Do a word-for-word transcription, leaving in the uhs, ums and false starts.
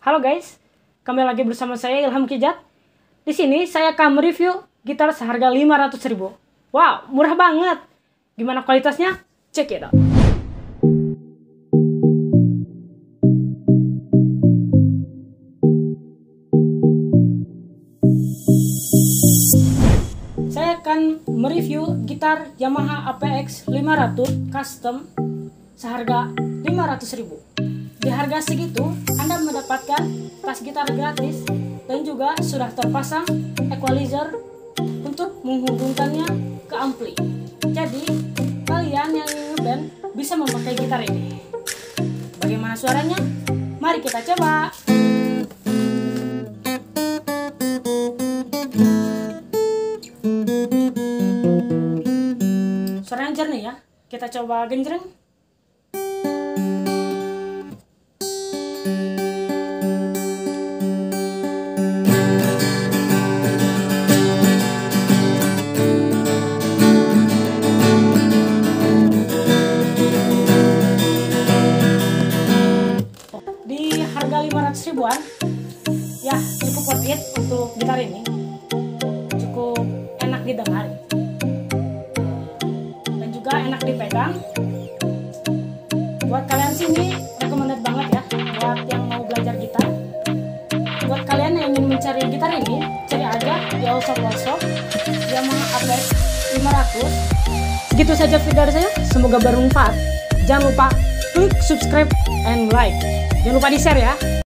Halo guys, kembali lagi bersama saya Ilham Kijat. Di sini saya akan mereview gitar seharga lima ratus ribu. Wow, murah banget. Gimana kualitasnya? Check it out. Saya akan mereview gitar Yamaha A P X lima ratus custom seharga lima ratus ribu. Di harga segitu, Anda mendapatkan tas gitar gratis dan juga sudah terpasang equalizer untuk menghubungkannya ke ampli. Jadi, kalian yang ingin band bisa memakai gitar ini. Bagaimana suaranya? Mari kita coba. Suaranya jernih ya. Kita coba genjreng. Harga lima ratus ribuan ya, cukup worth it untuk gitar ini, cukup enak didengar dan juga enak dipegang. Buat kalian sini recommended banget ya, buat yang mau belajar gitar. Buat kalian yang ingin mencari gitar ini, cari aja di all shop all shop Yamaha A P X lima ratus. Segitu saja video dari saya, semoga bermanfaat. Jangan lupa klik subscribe and like. Jangan lupa di share ya.